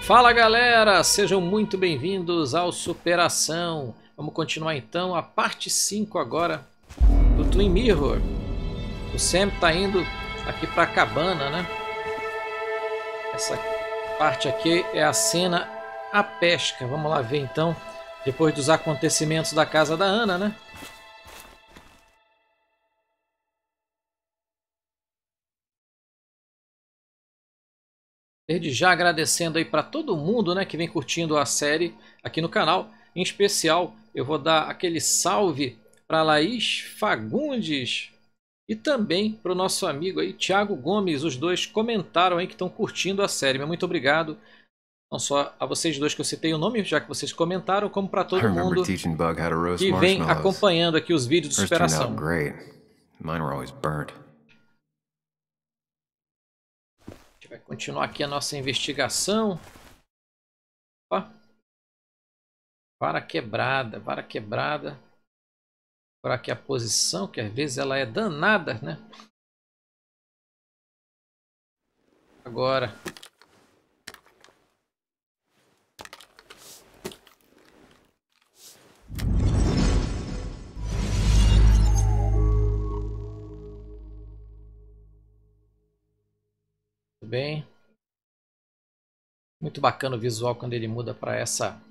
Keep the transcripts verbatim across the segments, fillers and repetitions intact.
Fala galera, sejam muito bem-vindos ao Superação. Vamos continuar então a parte cinco agora do Twin Mirror. O Sam tá indo aqui para a cabana, né? Essa parte aqui é a cena A Pesca. Vamos lá ver então, depois dos acontecimentos da casa da Ana, né? Desde já agradecendo aí para todo mundo, né, que vem curtindo a série aqui no canal. Em especial, eu vou dar aquele salve para Laís Fagundes e também para o nosso amigo aí, Thiago Gomes. Os dois comentaram aí que estão curtindo a série. Muito obrigado. Não só a vocês dois que eu citei o nome, já que vocês comentaram, como para todo mundo que vem acompanhando aqui os vídeos de superação. Vai continuar aqui a nossa investigação. Ó. Vara quebrada, vara quebrada. Agora aqui a posição, que às vezes ela é danada, né? Agora. Bem, muito bacana o visual quando ele muda para essa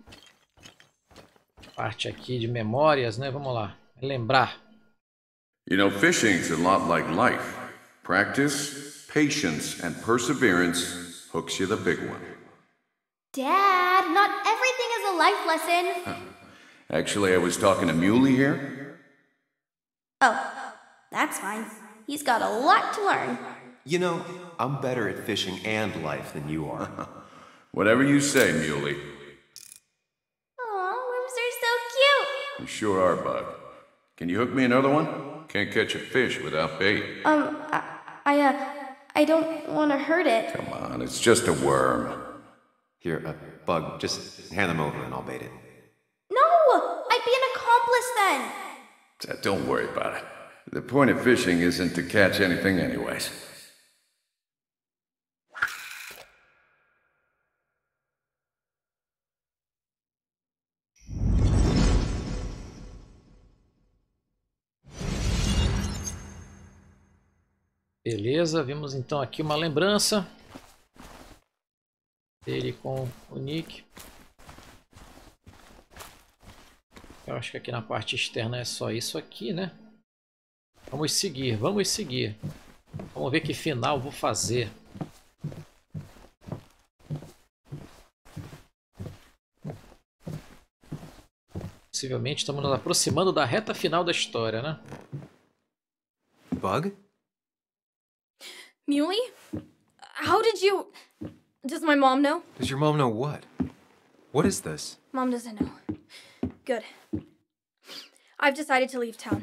parte aqui de memórias, né? Vamos lá, lembrar. You know, fishing's a lot like life. Practice, patience, and perseverance hooks you the big one. Dad, not everything is a life lesson. Actually, I was talking to Muley here. Oh, that's fine. He's got a lot to learn. You know, I'm better at fishing and life than you are. Whatever you say, Muley. Aw, worms are so cute. You sure are, Bug. Can you hook me another one? Can't catch a fish without bait. Um, I, I, uh, I don't want to hurt it. Come on, it's just a worm. Here, uh, Bug, just hand them over and I'll bait it. No! I'd be an accomplice then. Don't worry about it. The point of fishing isn't to catch anything anyways. Beleza, vimos então aqui uma lembrança dele com o Nick. Eu acho que aqui na parte externa é só isso aqui, né? Vamos seguir, vamos seguir. Vamos ver que final vou fazer. Possivelmente estamos nos aproximando da reta final da história, né? Bug? Muley? How did you... Does my mom know? Does your mom know what? What is this? Mom doesn't know. Good. I've decided to leave town.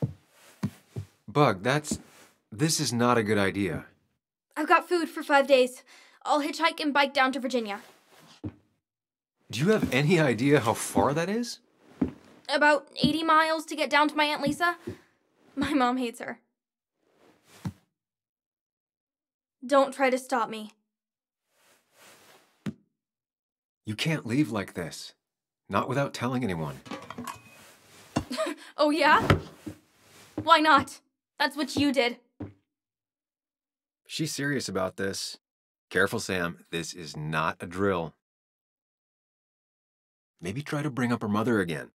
Bug, that's... This is not a good idea. I've got food for five days. I'll hitchhike and bike down to Virginia. Do you have any idea how far that is? About eighty miles to get down to my Aunt Lisa. My mom hates her. Don't try to stop me. You can't leave like this. Not without telling anyone. Oh, yeah? Why not? That's what you did. She's serious about this. Careful, Sam. This is not a drill. Maybe try to bring up her mother again.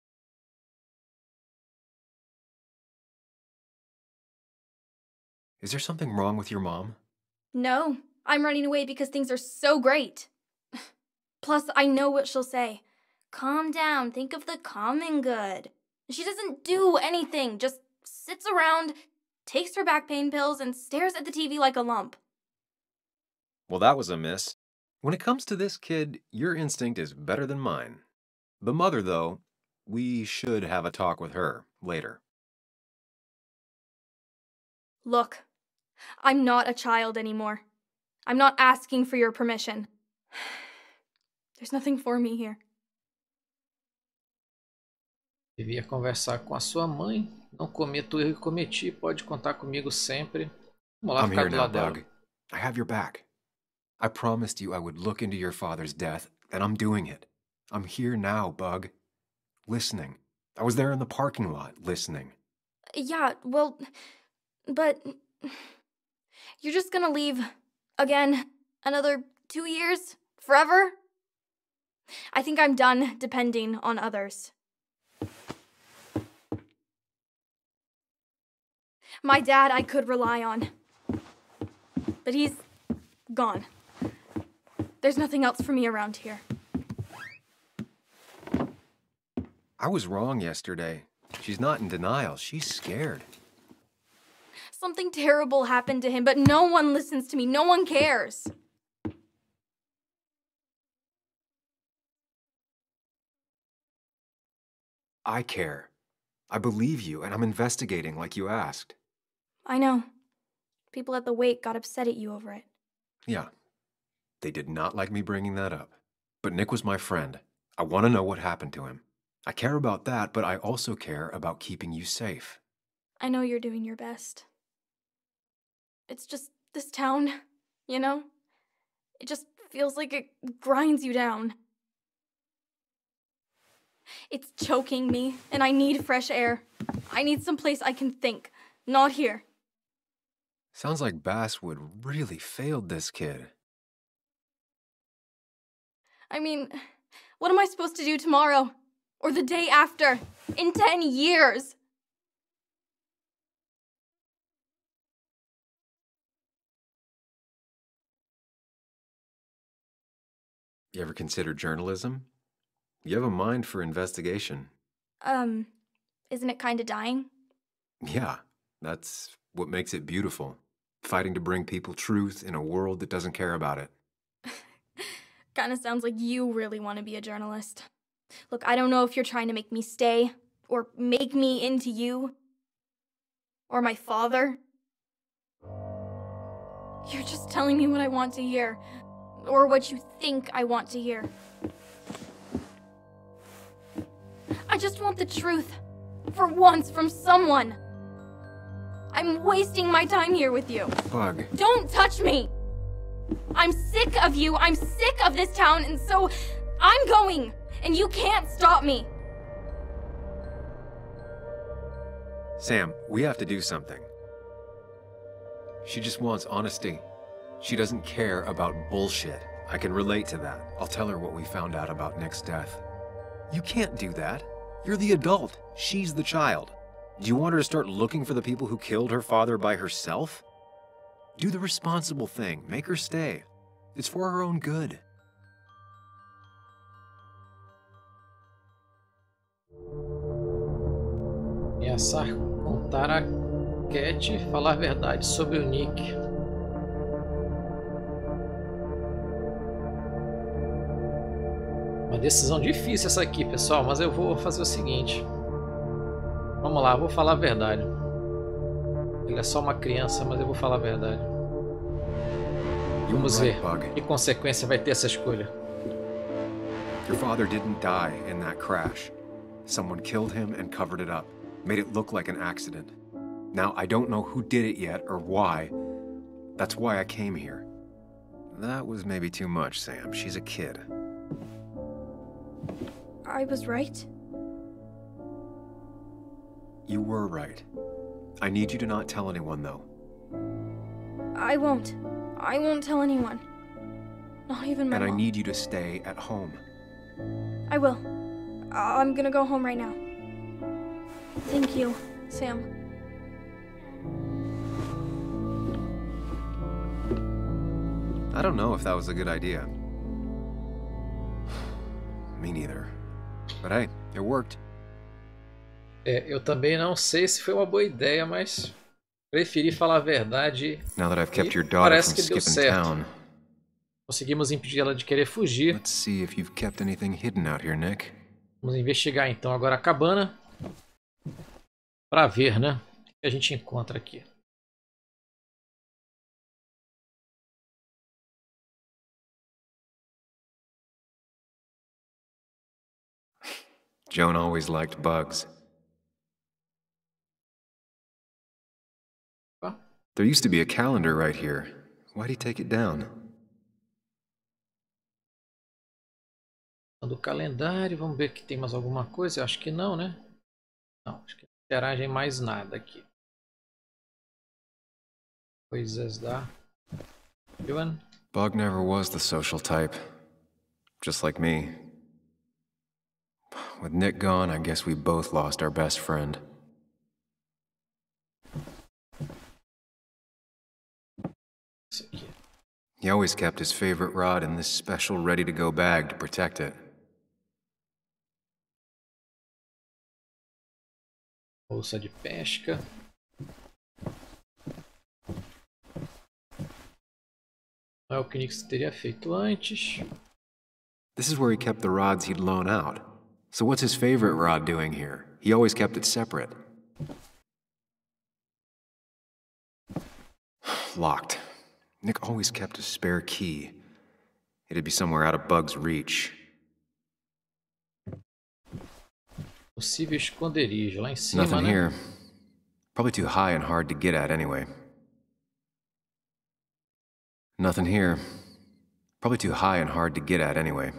Is there something wrong with your mom? No, I'm running away because things are so great. Plus, I know what she'll say. Calm down, think of the common good. She doesn't do anything, just sits around, takes her back pain pills, and stares at the T V like a lump. Well, that was a miss. When it comes to this kid, your instinct is better than mine. The mother, though, we should have a talk with her later. Look, I'm not a child anymore. I'm not asking for your permission. There's nothing for me here. Devia conversar com a sua mãe. Não cometa o erro que cometi. Pode contar comigo sempre. Vamos lá I'm ficar here do now, lado dela. Bug. I have your back. I promised you I would look into your father's death, and I'm doing it. I'm here now, Bug. Listening. I was there in the parking lot, listening. Yeah, well, but you're just gonna leave again another two years? Forever? I think I'm done depending on others. My dad I could rely on, but he's gone. There's nothing else for me around here. I was wrong yesterday. She's not in denial. She's scared. Something terrible happened to him, but no one listens to me. No one cares. I care. I believe you, and I'm investigating like you asked. I know. People at the wake got upset at you over it. Yeah. They did not like me bringing that up. But Nick was my friend. I want to know what happened to him. I care about that, but I also care about keeping you safe. I know you're doing your best. It's just this town, you know? It just feels like it grinds you down. It's choking me, and I need fresh air. I need someplace I can think, not here. Sounds like Basswood really failed this kid. I mean, what am I supposed to do tomorrow? Or the day after? In ten years? You ever consider journalism? You have a mind for investigation. Um, isn't it kinda dying? Yeah, that's what makes it beautiful. Fighting to bring people truth in a world that doesn't care about it. Kinda sounds like you really want to be a journalist. Look, I don't know if you're trying to make me stay, or make me into you, or my father. You're just telling me what I want to hear, or what you think I want to hear. I just want the truth, for once, from someone. I'm wasting my time here with you. Bug. Don't touch me! I'm sick of you, I'm sick of this town, and so I'm going, and you can't stop me. Sam, we have to do something. She just wants honesty. She doesn't care about bullshit. I can relate to that. I'll tell her what we found out about Nick's death. You can't do that. You're the adult. She's the child. Do you want her to start looking for the people who killed her father by herself? Do the responsible thing. Make her stay. It's for her own good. Ameaçar contar a Cat falar a verdade sobre o Nick. Uma decisão difícil essa aqui, pessoal, mas eu vou fazer o seguinte. Vamos lá, vou falar a verdade. Ele é só uma criança, mas eu vou falar a verdade. Vamos ver que consequência vai ter essa escolha. Your father didn't die in that crash. Someone killed him and covered it up. Made it look like an accident. Now, I don't know who did it yet or why. That's why I came here. That was maybe too much, Sam. She's a kid. I was right. You were right. I need you to not tell anyone, though. I won't. I won't tell anyone. Not even my And I mom. need you to stay at home. I will. I- I'm gonna go home right now. Thank you, Sam. I don't know if that was a good idea. Me neither. But hey, it worked. É, eu também não sei se foi uma boa ideia, mas preferi falar a verdade. Now that I've kept E your daughter parece from que deu skipping certo. town, Conseguimos impedir ela de querer fugir. let's see if you've kept anything hidden out here, Nick. Vamos investigar então agora a cabana para ver, né, o que a gente encontra aqui. Joan always liked bugs. Ó, There used to be a calendar right here. Why'd he take it down? Do calendário, vamos ver que tem mais alguma coisa. Eu acho que não, né? Não, acho que não interagem mais nada aqui. Coisas da Joan. Bug never was the social type. Just like me. With Nick gone, I guess we both lost our best friend. Isso aqui. He always kept his favorite rod in this special ready-to-go bag to protect it. Bolsa de pesca. Não é o que o Nix teria feito antes. This is where he kept the rods he'd loan out. So what's his favorite rod doing here? He always kept it separate. Locked. Nick always kept a spare key. It'd be somewhere out of Bug's reach. Possível esconderijo lá em cima, Nothing né? here. Probably too high and hard to get at anyway. Nothing here. Probably too high and hard to get at anyway.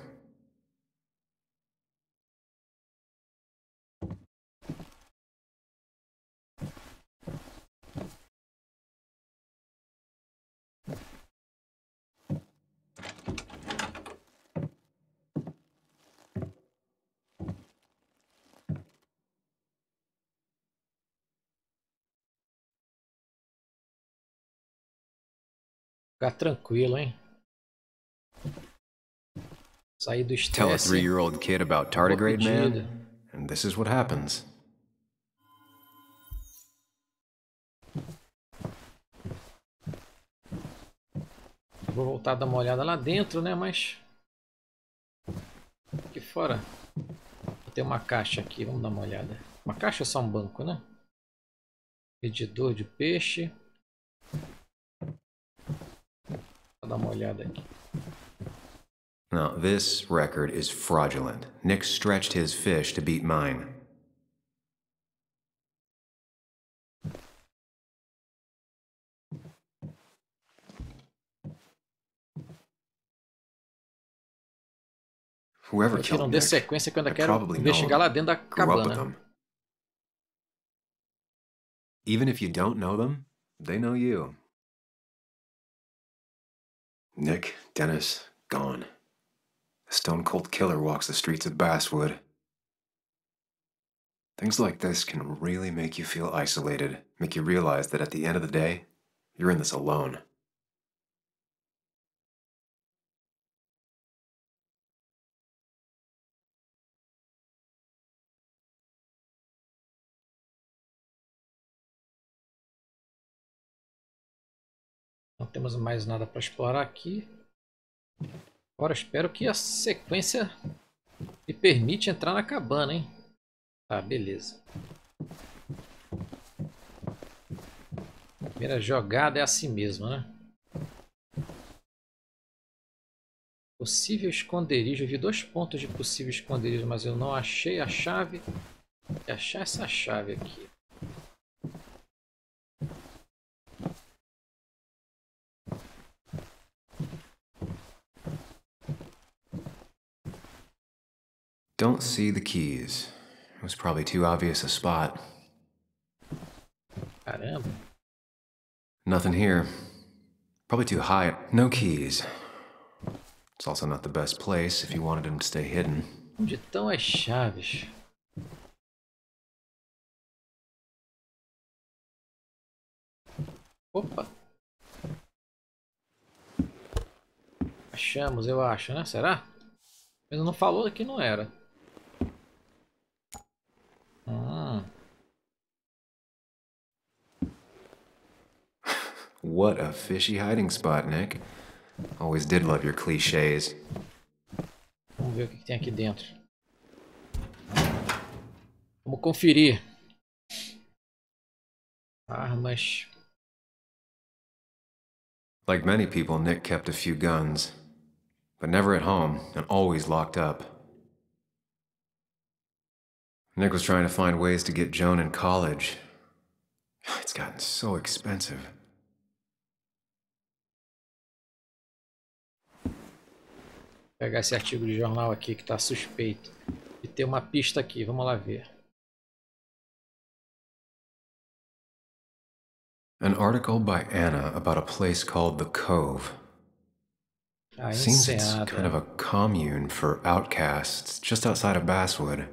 Ficar tranquilo, hein? Sair do Tell a estresse. three-year-old kid about tardigrade, pedida. man, and this is what happens. Vou voltar a dar uma olhada lá dentro, né? Mas aqui fora tem uma caixa aqui. Vamos dar uma olhada. Uma caixa é só um banco, né? Medidor de peixe. Vou dar uma olhada aqui. Now, this record is fraudulent. Nick stretched his fish to beat mine. Whoever Aqui não killed dê Nick, sequência que eu ainda I quero probably know investigar lá him. dentro da Grew up with cabana. them. Even if you don't know them, they know you. Nick, Dennis, gone. The stone-cold killer walks the streets of Basswood. Things like this can really make you feel isolated, make you realize that at the end of the day, you're in this alone. Não temos mais nada para explorar aqui. Agora espero que a sequência me permite entrar na cabana, hein? Tá, beleza. Primeira jogada é assim mesmo, né? Possível esconderijo. Eu vi dois pontos de possível esconderijo, mas eu não achei a chave. Vou achar essa chave aqui. Don't see the keys. It was probably too obvious a spot. Caramba. Nothing here. Probably too high. No keys. It's also not the best place if you wanted him to stay hidden. Onde estão as chaves? Opa! Achamos, eu acho, né? Será? Mas não falou que não era. Hum. What a fishy hiding spot, Nick. Always did love your clichés. Vamos ver o que que tem aqui dentro. Vamos conferir. Armas. Like many people, Nick kept a few guns. But never at home, and always locked up. Nick was trying to find ways to get Joan in college. It's gotten so expensive. pegar esse artigo de jornal aqui que está suspeito. E ter uma pista aqui, vamos lá ver. An article by Anna about a place called The Cove. A Seems it's Enseada. kind of a commune for outcasts just outside of Basswood.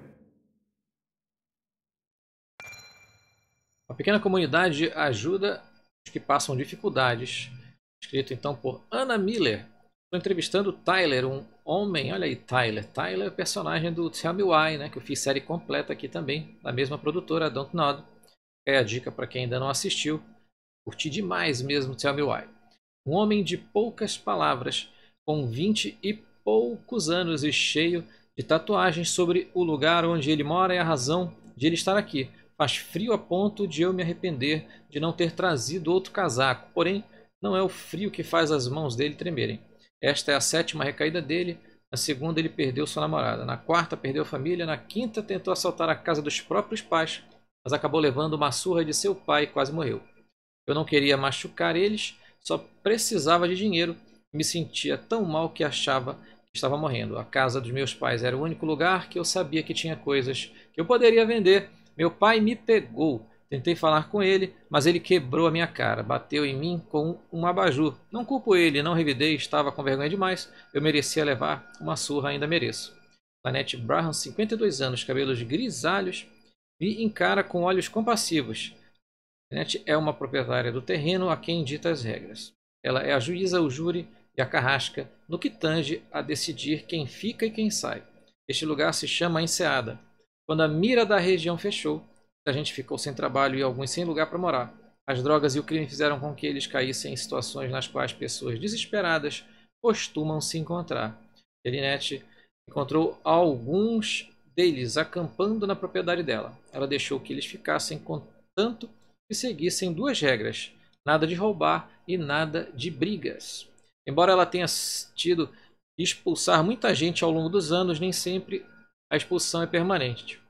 Uma pequena comunidade ajuda os que passam dificuldades. Escrito então por Anna Miller. Estou entrevistando Tyler, um homem. Olha aí, Tyler. Tyler é o personagem do Tell Me Why, né? Que eu fiz série completa aqui também, da mesma produtora, Don't Nod. É a dica para quem ainda não assistiu. Curti demais mesmo Tell Me Why. Um homem de poucas palavras, com vinte e poucos anos e cheio de tatuagens sobre o lugar onde ele mora e a razão de ele estar aqui. Faz frio a ponto de eu me arrepender de não ter trazido outro casaco. Porém, não é o frio que faz as mãos dele tremerem. Esta é a sétima recaída dele. Na segunda, ele perdeu sua namorada. Na quarta, perdeu a família. Na quinta, tentou assaltar a casa dos próprios pais, mas acabou levando uma surra de seu pai e quase morreu. Eu não queria machucar eles, só precisava de dinheiro. Me sentia tão mal que achava que estava morrendo. A casa dos meus pais era o único lugar que eu sabia que tinha coisas que eu poderia vender. Meu pai me pegou. Tentei falar com ele, mas ele quebrou a minha cara. Bateu em mim com um abajur. Não culpo ele, não revidei, estava com vergonha demais. Eu merecia levar uma surra, ainda mereço. Lanette Braham, cinquenta e dois anos, cabelos grisalhos, me encara com olhos compassivos. Lanette é uma proprietária do terreno a quem dita as regras. Ela é a juíza, o júri e a carrasca no que tange a decidir quem fica e quem sai. Este lugar se chama Enseada. Quando a mira da região fechou, a gente ficou sem trabalho e alguns sem lugar para morar. As drogas e o crime fizeram com que eles caíssem em situações nas quais pessoas desesperadas costumam se encontrar. Elinette encontrou alguns deles acampando na propriedade dela. Ela deixou que eles ficassem, contanto que seguissem duas regras: nada de roubar e nada de brigas. Embora ela tenha tido que expulsar muita gente ao longo dos anos, nem sempre a expulsão é permanente.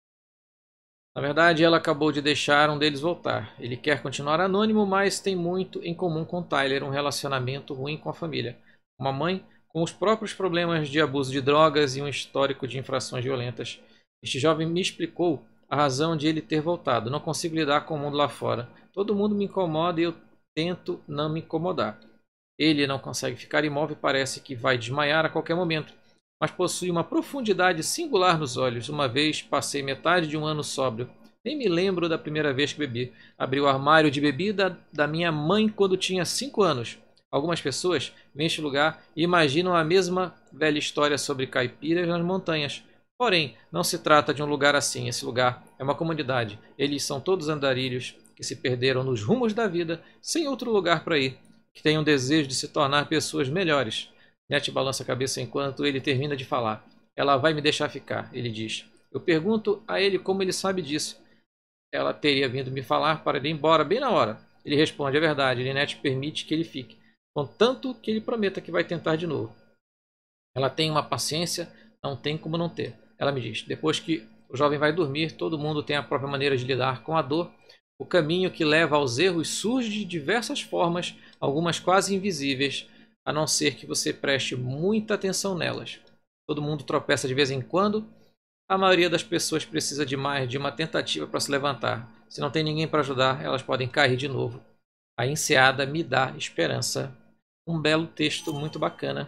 Na verdade, ela acabou de deixar um deles voltar. Ele quer continuar anônimo, mas tem muito em comum com Tyler, um relacionamento ruim com a família. Uma mãe com os próprios problemas de abuso de drogas e um histórico de infrações violentas. Este jovem me explicou a razão de ele ter voltado. Não consigo lidar com o mundo lá fora. Todo mundo me incomoda e eu tento não me incomodar. Ele não consegue ficar imóvel e parece que vai desmaiar a qualquer momento, mas possui uma profundidade singular nos olhos. Uma vez passei metade de um ano sóbrio. Nem me lembro da primeira vez que bebi. Abri o armário de bebida da minha mãe quando tinha cinco anos. Algumas pessoas vêm a este lugar e imaginam a mesma velha história sobre caipiras nas montanhas. Porém, não se trata de um lugar assim. Esse lugar é uma comunidade. Eles são todos andarilhos que se perderam nos rumos da vida, sem outro lugar para ir, que têm um desejo de se tornar pessoas melhores. Nete balança a cabeça enquanto ele termina de falar. Ela vai me deixar ficar, ele diz. Eu pergunto a ele como ele sabe disso. Ela teria vindo me falar para ir embora bem na hora. Ele responde, é verdade, Nete permite que ele fique, contanto que ele prometa que vai tentar de novo. Ela tem uma paciência, não tem como não ter. Ela me diz, depois que o jovem vai dormir, todo mundo tem a própria maneira de lidar com a dor. O caminho que leva aos erros surge de diversas formas, algumas quase invisíveis, a não ser que você preste muita atenção nelas. Todo mundo tropeça de vez em quando. A maioria das pessoas precisa de mais de uma tentativa para se levantar. Se não tem ninguém para ajudar, elas podem cair de novo. A Enseada me dá esperança. Um belo texto, muito bacana.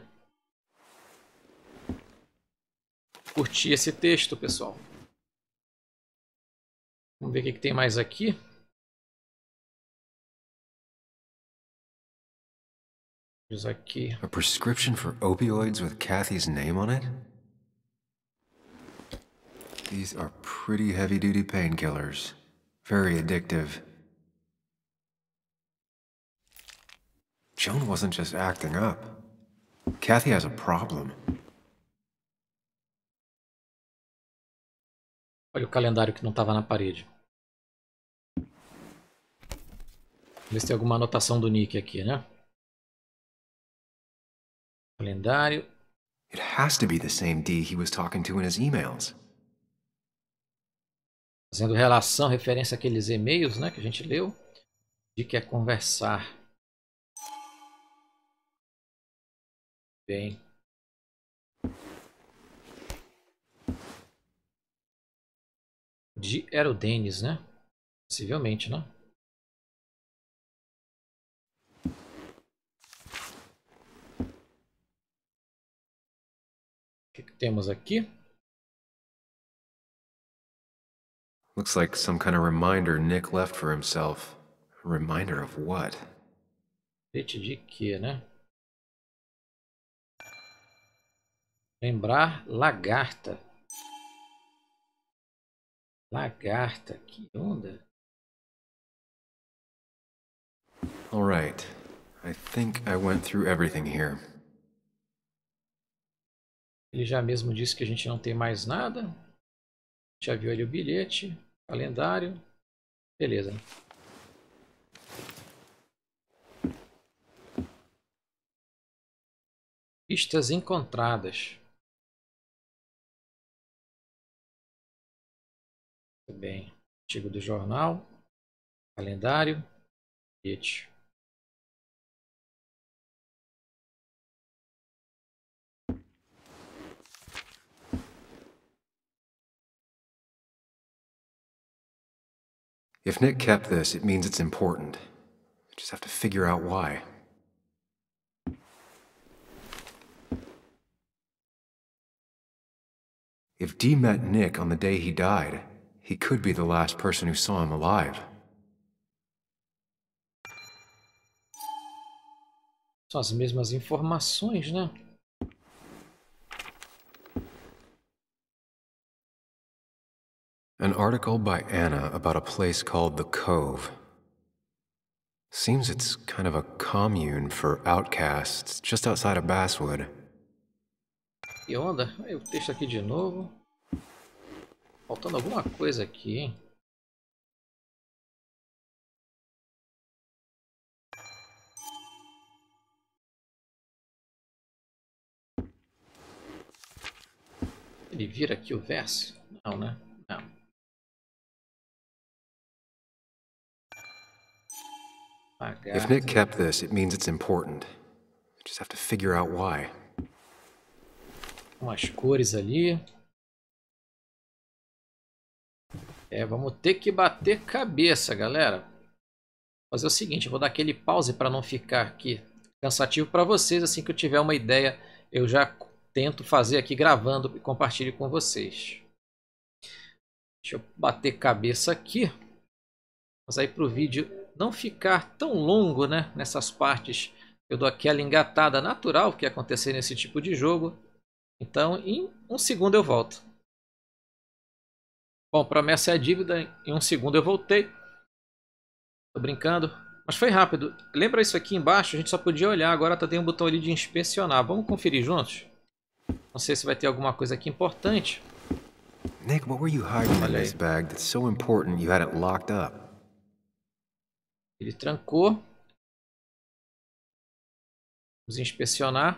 Curti esse texto, pessoal. Vamos ver o que, que tem mais aqui. Aqui. A prescription for opioids with Kathy's name on it? These are pretty heavy-duty painkillers. Very addictive. Joan wasn't just acting up. Kathy has a problem. Olha o calendário que não estava na parede. Vê se tem alguma anotação do Nick aqui, né? Calendário. It has to be the same D he was talking to in his emails. Fazendo relação, referência àqueles e-mails, né, que a gente leu. De que é conversar. Bem. de, era o Dennis, né? Possivelmente, né? O que, que temos aqui? Looks like some kind of reminder Nick left for himself. A reminder of what? Bilhete de quê, né? Lembrar lagarta. Lagarta, que onda. All right. I think I went through everything here. Ele já mesmo disse que a gente não tem mais nada. Já viu ali o bilhete, calendário. Beleza. Pistas encontradas. Muito bem. Artigo do jornal, calendário, bilhete. If Nick kept this, it means it's important. I just have to figure out why. If Dee met Nick on the day he died, he could be the last person who saw him alive. São as mesmas informações, né? An article by Anna about a place called The Cove. Seems it's kind of a commune for outcasts just outside of Basswood. Que onda? Aí o texto aqui de novo. Faltando alguma coisa aqui, hein? Ele vira aqui o verso? Não, né? Não. If Nick kept this, it means it's important. I just have to figure out why. Umas cores ali. É, vamos ter que bater cabeça, galera. Vou fazer o seguinte, eu vou dar aquele pause para não ficar aqui cansativo para vocês. Assim que eu tiver uma ideia, eu já tento fazer aqui gravando e compartilho com vocês. Deixa eu bater cabeça aqui. Mas aí para o vídeo não ficar tão longo, né? Nessas partes eu dou aquela engatada natural que ia acontecer nesse tipo de jogo. Então em um segundo eu volto. Bom, promessa é dívida. Em um segundo eu voltei. Tô brincando. Mas foi rápido. Lembra isso aqui embaixo? A gente só podia olhar. Agora tem um botão ali de inspecionar. Vamos conferir juntos? Não sei se vai ter alguma coisa aqui importante. Nick, what were you hiding in this bag that's so important you had it locked up? Ele trancou. Vamos inspecionar.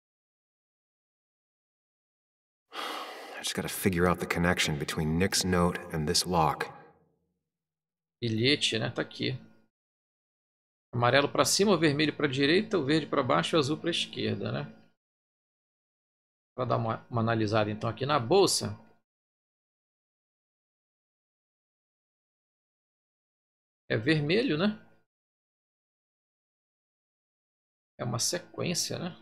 I just gotta figure out the connection between Nick's note and this lock. Bilhete, né? Tá aqui. Amarelo para cima, o vermelho para direita, o verde para baixo e o azul para esquerda, né? Para dar uma, uma analisada então aqui na bolsa. É vermelho, né? É uma sequência, né?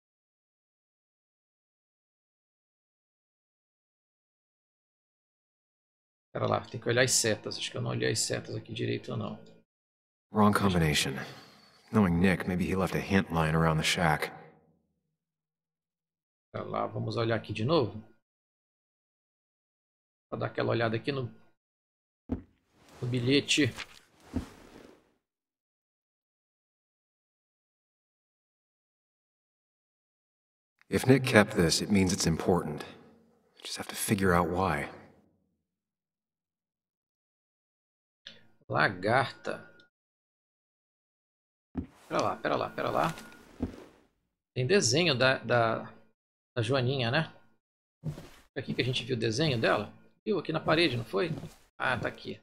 Pera lá, tem que olhar as setas. Acho que eu não olhei as setas aqui direito ou não. Wrong combination. Knowing Nick, maybe he left a hint lying around the shack. Pera lá, vamos olhar aqui de novo. Vou dar aquela olhada aqui no, no bilhete. If Nick kept this, it means it's important. Just have to figure out why. Lagarta. Pera lá, pera lá, pera lá. Tem desenho da, da, da Joaninha, né? Foi aqui que a gente viu o desenho dela? Viu aqui na parede, não foi? Ah, tá aqui.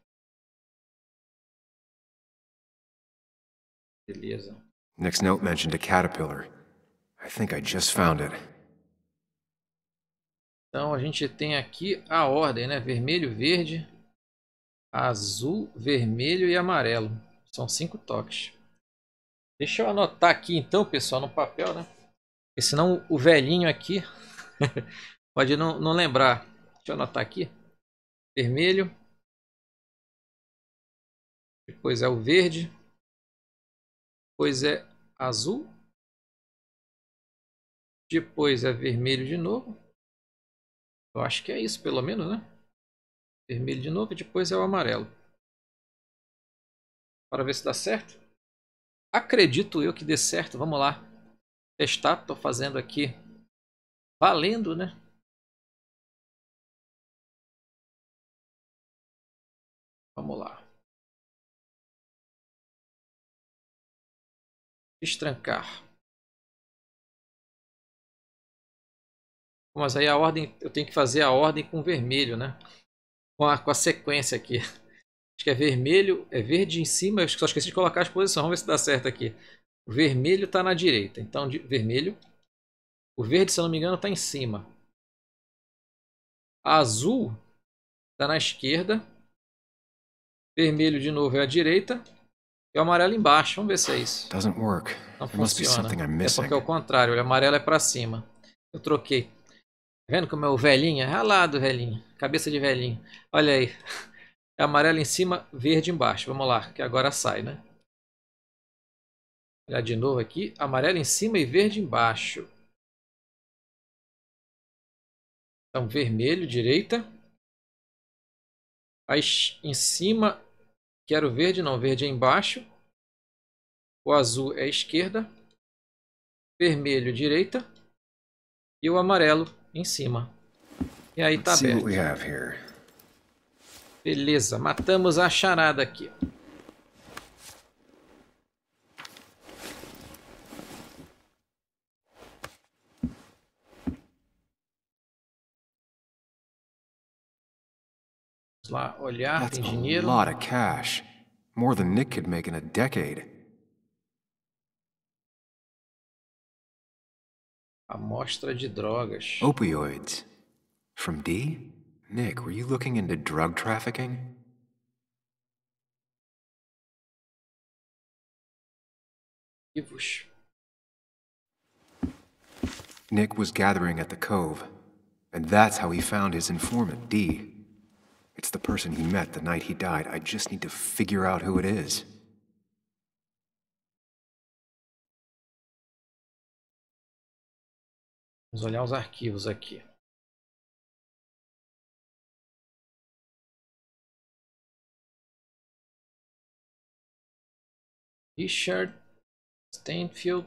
Beleza. Nick's note mentioned a caterpillar. I think I just found it. Então a gente tem aqui a ordem, né? Vermelho, verde. azul, vermelho e amarelo. São cinco toques. Deixa eu anotar aqui então, pessoal, no papel, né? Porque senão o velhinho aqui pode não, não lembrar. Deixa eu anotar aqui. Vermelho. Depois é o verde. Depois é azul. Depois é vermelho de novo. Eu acho que é isso, pelo menos, né? Vermelho de novo e depois é o amarelo. Para ver se dá certo. Acredito eu que dê certo. Vamos lá. Testar. Estou fazendo aqui. Valendo, né? Vamos lá. Destrancar. Mas aí a ordem, eu tenho que fazer a ordem com vermelho, né? Com a, com a sequência aqui. Acho que é vermelho, é verde em cima. Eu só esqueci de colocar as posições. Vamos ver se dá certo aqui. O vermelho está na direita. Então, de, vermelho. O verde, se eu não me engano, está em cima. A azul está na esquerda. Vermelho de novo é à direita. E o amarelo embaixo. Vamos ver se é isso. Doesn't work. Não There must be funciona. something I'm É missing. porque é o contrário. O amarelo é para cima. Eu troquei. Tá vendo como é o velhinho? É ralado, velhinho. Cabeça de velhinho. Olha aí. É amarelo em cima, verde embaixo. Vamos lá, que agora sai, né? Olhar de novo aqui. Amarelo em cima e verde embaixo. Então, vermelho, direita. Aí, em cima, quero verde, não. Verde é embaixo. O azul é a esquerda. Vermelho, direita. E o amarelo em cima. E aí tá Let's see aberto. what we have here. Beleza, matamos a charada aqui. Vamos lá, olhar, That's tem a dinheiro. lot of cash. More than Nick could make in a decade. Amostra de drogas. Opioids. From D? Nick, were you looking into drug trafficking? Vivos. Nick was gathering at the Cove, and that's how he found his informant, D. It's the person he met the night he died. I just need to figure out who it is. Vamos olhar os arquivos aqui. Richard Stanfield.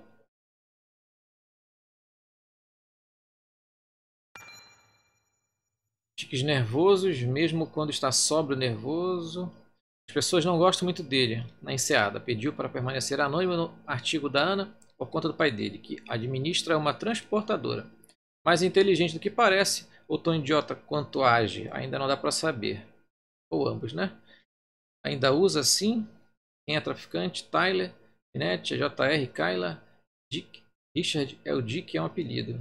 Tiques nervosos, mesmo quando está sóbrio nervoso. As pessoas não gostam muito dele. Na enseada, pediu para permanecer anônimo no artigo da Ana por conta do pai dele, que administra uma transportadora. Mais inteligente do que parece, ou tão idiota quanto age, ainda não dá para saber. Ou ambos, né? Ainda usa sim. Quem é traficante? Tyler, Net, J R, Kyla, Dick. Richard é o Dick, é um apelido.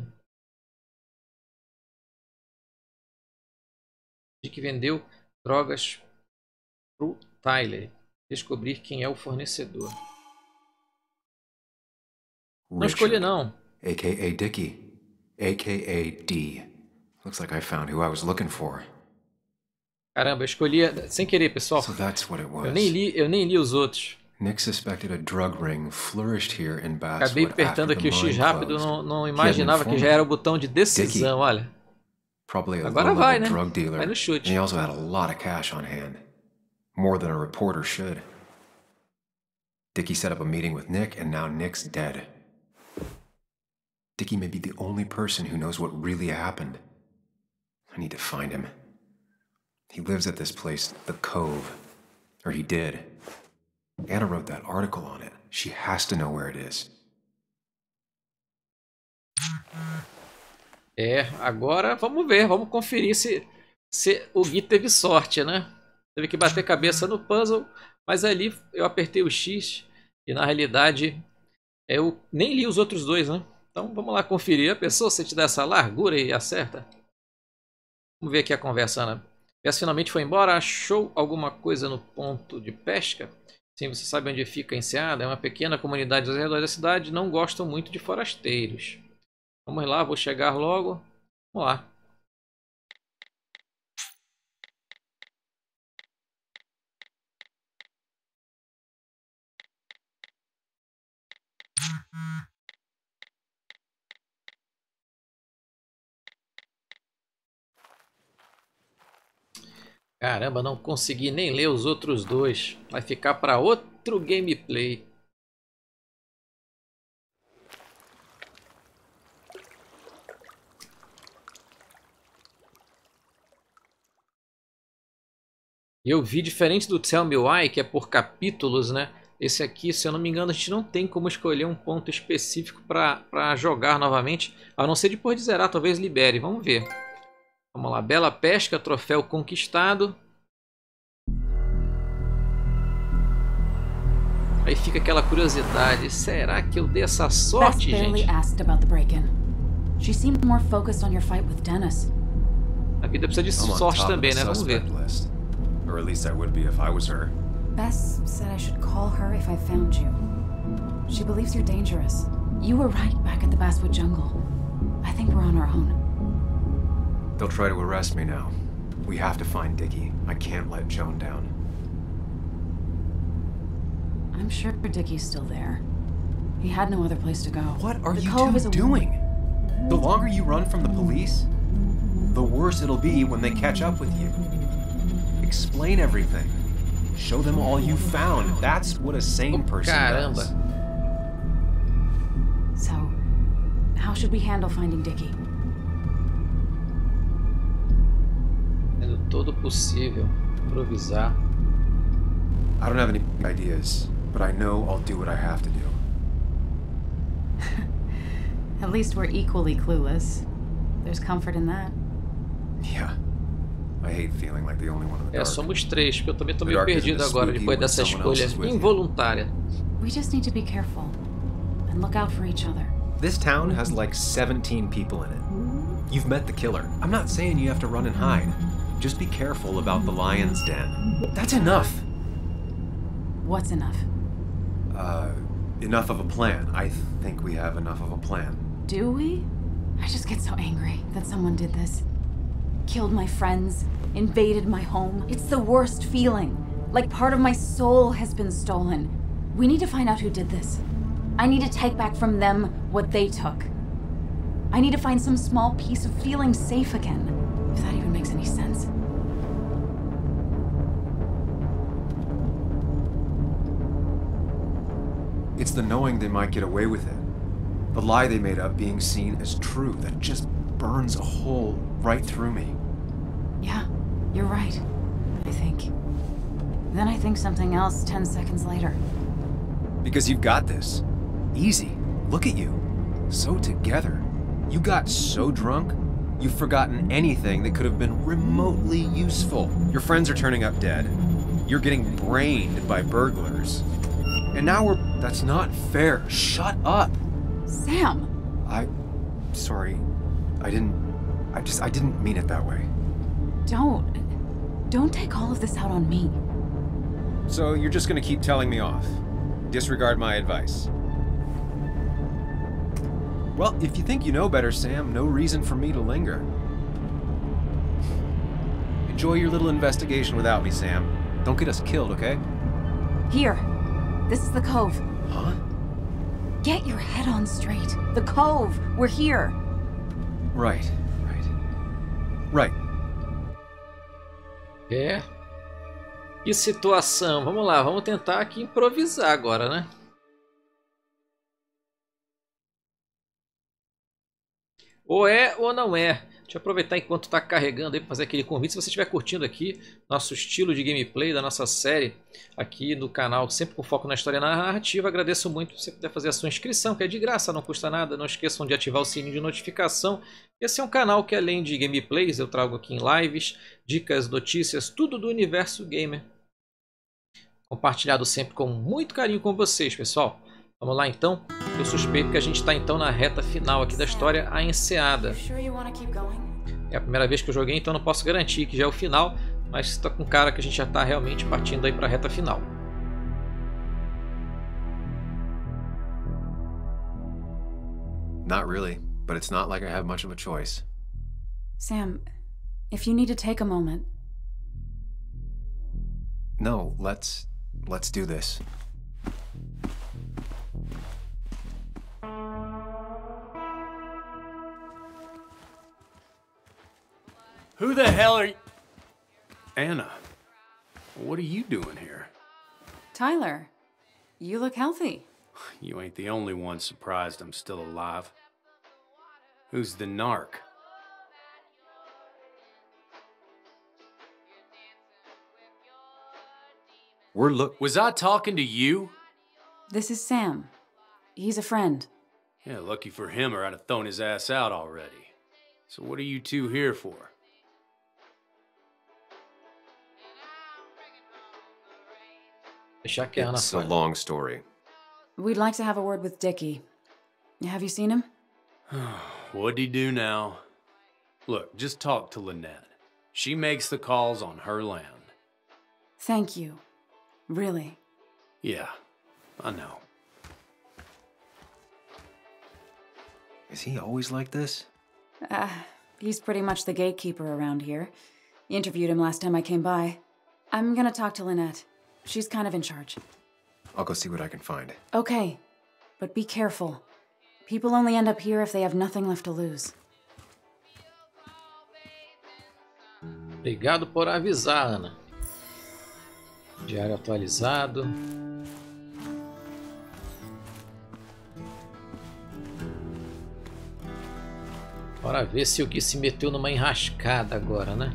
Dick vendeu drogas pro Tyler. Descobrir quem é o fornecedor. Não escolhi não. A K A Dickie, A K A D. Looks like I found who I was looking for. Caramba, eu escolhi sem querer, pessoal. So that's what it was. Eu nem li, eu nem li os outros. Nick suspected a drug ring flourished here in Acabei Basswood apertando after the aqui o X mine rápido, closed. não, não He had an imaginava que já informant. era o botão de decisão, olha. Probably a Agora vai, low-level né? drug dealer. Vai no And chute. he also had a lot of cash on hand. More than a reporter should. Dickie set up a meeting with Nick, and now Nick's dead. Dickie may be the only person who knows what really happened. I need to find him. He lives at this place, the Cove. Or he did. Anna wrote that article on it. She has to know where it is. É, agora vamos ver, vamos conferir se, se o Gui teve sorte, né? Teve que bater cabeça no puzzle, mas ali eu apertei o X e na realidade eu nem li os outros dois, né? Então vamos lá conferir. A pessoa, se te dá essa largura e acerta. Vamos ver aqui a conversa, Ana. Bess finalmente foi embora. Achou alguma coisa no ponto de pesca? Sim, você sabe onde fica a enseada? É uma pequena comunidade aos arredores da cidade. Não gostam muito de forasteiros. Vamos lá, vou chegar logo. Vamos lá. Caramba, não consegui nem ler os outros dois. Vai ficar para outro gameplay. E eu vi, diferente do Tell Me Why, que é por capítulos, né? Esse aqui, se eu não me engano, a gente não tem como escolher um ponto específico para jogar novamente. A não ser depois de zerar, talvez libere. Vamos ver. Vamos lá, bela pesca, troféu conquistado. Aí fica aquela curiosidade, será que eu dei essa sorte, gente? A vida precisa de sorte também, né? Vamos ver. Or at least I would be if I was her. Bess said I should call her if I found you. She believes you're dangerous. You were right back at the Basswood Jungle. I think we're on our own. They'll try to arrest me now. We have to find Dickie. I can't let Joan down. I'm sure Dickie's still there. He had no other place to go. What are the you Cove two is a doing? The longer you run from the police, the worse it'll be when they catch up with you. Explain everything. Show them all you found. That's what a sane person Caramba. does. So, how should we handle finding Dickie? Fazendo todo possível. Improvisar. I don't have any ideas, but I know I'll do what I have to do. At least we're equally clueless. There's comfort in that. Yeah. I hate feeling like the only one in the É, dark. somos três, porque eu também tô meio perdido agora depois dessa escolha involuntária. We just need to be careful and look out for each other. This town has like seventeen people in it. You've met the killer. I'm not saying you have to run and hide. Just be careful about the lion's den. That's enough. What's enough? Uh, enough of a plan. I think we have enough of a plan. Do we? I just get so angry that someone did this. Killed my friends, invaded my home. It's the worst feeling. Like part of my soul has been stolen. We need to find out who did this. I need to take back from them what they took. I need to find some small piece of feeling safe again. If that even makes any sense. It's the knowing they might get away with it. The lie they made up being seen as true that just burns a hole right through me. Yeah, you're right, I think. Then I think something else ten seconds later. Because you've got this. Easy. Look at you. So together. You got so drunk, you've forgotten anything that could have been remotely useful. Your friends are turning up dead. You're getting brained by burglars. And now we're... That's not fair. Shut up. Sam! I... Sorry. I didn't... I just... I didn't mean it that way. Don't... Don't take all of this out on me. So you're just gonna keep telling me off? Disregard my advice? Well, if you think you know better, Sam, no reason for me to linger. Enjoy your little investigation without me, Sam. Don't get us killed, okay? Here. This is the Cove. Huh? Get your head on straight. The Cove. We're here. Right, right. Right. É. Que situação. Vamos lá, vamos tentar aqui improvisar agora, né? Ou é ou não é. Deixa eu aproveitar enquanto está carregando aí para fazer aquele convite. Se você estiver curtindo aqui nosso estilo de gameplay da nossa série aqui no canal, sempre com foco na história e na narrativa, agradeço muito se você puder fazer a sua inscrição, que é de graça, não custa nada. Não esqueçam de ativar o sininho de notificação. Esse é um canal que, além de gameplays, eu trago aqui em lives, dicas, notícias, tudo do universo gamer. Compartilhado sempre com muito carinho com vocês, pessoal. Vamos lá então. Eu suspeito que a gente está então na reta final aqui da história, a Enseada. É a primeira vez que eu joguei, então não posso garantir que já é o final. mas está com cara que a gente já está realmente partindo aí para a reta final. Not really, but it's not like I have much of a choice. Sam, if you need to take a moment. No, let's... let's do this. Who the hell are you? Anna, what are you doing here? Tyler, you look healthy. You ain't the only one surprised I'm still alive. Who's the narc? We're look... Was I talking to you? This is Sam. He's a friend. Yeah, lucky for him or I'd have thrown his ass out already. So what are you two here for? Deixar que a Ana It's a fale. long story. We'd like to have a word with Dickie. Have you seen him? What'd he do now? Look, just talk to Lynette. She makes the calls on her land. Thank you. Really. Yeah, I know. Is he always like this? Uh, he's pretty much the gatekeeper around here. Interviewed him last time I came by. I'm gonna talk to Lynette. She's kind of in charge. I'll go see what I can find. Okay, but be careful. People only end up here if they have nothing left to lose. Obrigado por avisar, Ana. Diário atualizado. Bora ver se o Gui se meteu numa enrascada agora, né?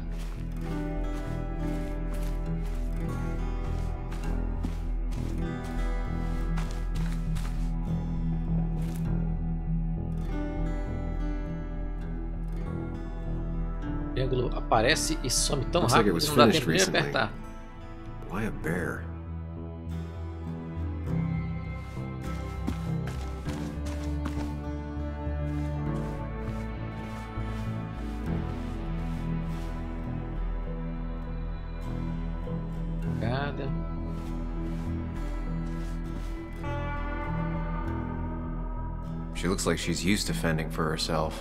O triângulo aparece e some tão Looks like it rápido was que não dá finished tempo nem de recently. apertar. Why a bear? Cada. She looks like she's used to fending for herself.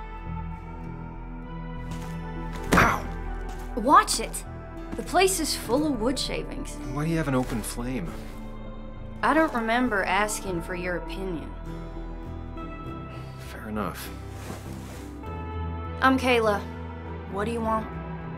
Ow! Watch it! The place is full of wood shavings. Why do you have an open flame? I don't remember asking for your opinion. Fair enough. I'm Kayla. What do you want?